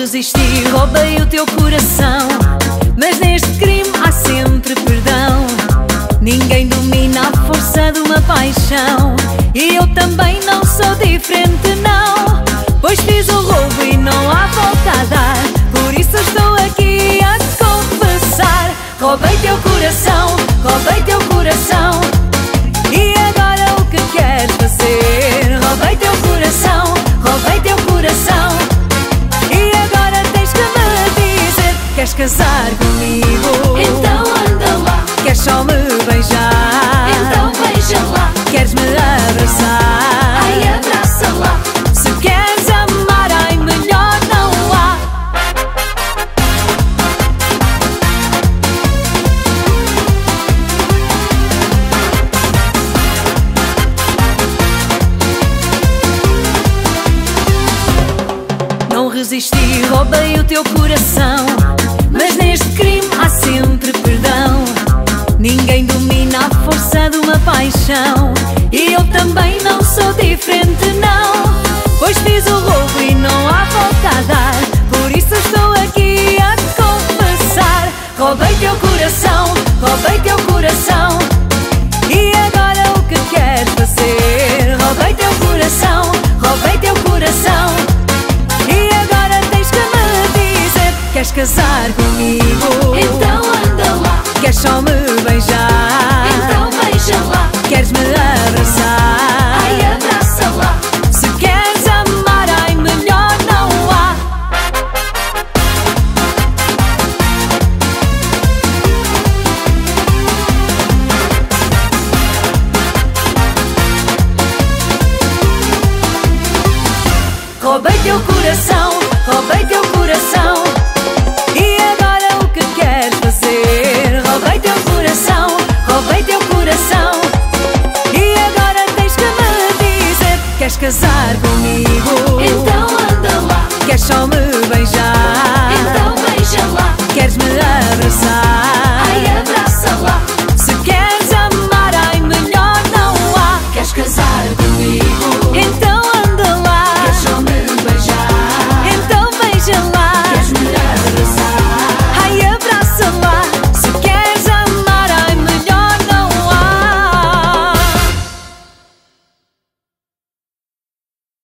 resisti, roubei o teu coração, mas neste crime há sempre perdão. Ninguém domina a força de uma paixão, e eu também não sou diferente não, pois fiz o roubo e não há volta a dar. Por isso estou aqui a confessar. Roubei teu coração, roubei teu coração, e agora o que queres fazer? Roubei teu coração, roubei teu coração, e agora tens que me dizer: queres casar comigo? Então anda lá. Queres só me beijar? Então beija lá. Queres me abraçar? Ai, abraça lá. Se queres amar, ai, melhor não há. Não resisti, roubei o teu coração, mas neste crime há sempre perdão. Ninguém domina a força de uma paixão, e eu também não sou diferente não, pois fiz o roubo e não há volta a dar. Por isso estou aqui a confessar. Roubei teu coração, roubei teu coração, e agora o que queres fazer? Roubei teu coração, roubei teu coração, e agora tens que me dizer: queres casar comigo? Então anda lá. Queres só me beijar? Então beija lá. Queres me abraçar? Ai, abraça lá. Se queres amar, ai, melhor não há. Roubei teu coração, roubei teu coração, e agora o que queres fazer? Roubei teu coração, roubei teu coração, e agora tens que me dizer: queres casar comigo?